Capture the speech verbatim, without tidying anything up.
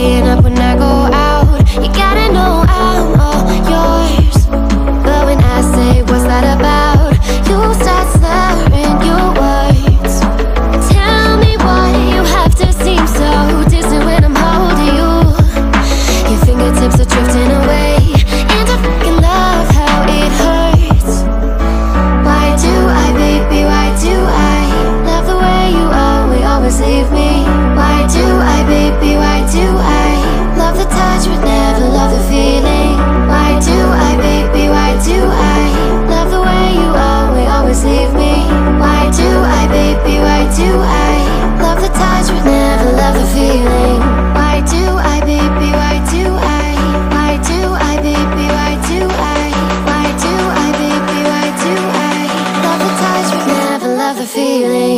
staying up when I go out. You gotta know I'm all yours. But when I say what's that about, you start slurring your words. Tell me why you have to seem so distant when I'm holding you. Your fingertips are drifting away, and I fucking love how it hurts. Why do I, baby, why do I love the way you always, always leave me? Why do I, baby, why do I love the touch but never love the feeling? Why do I, baby, why do I love the way you always, always leave me? Why do I, baby, why do I love the touch but never love the feeling? Why do I, baby, why do I? Why do I, baby, why do I? Why do I, baby, why do I love the touch but never love the feeling?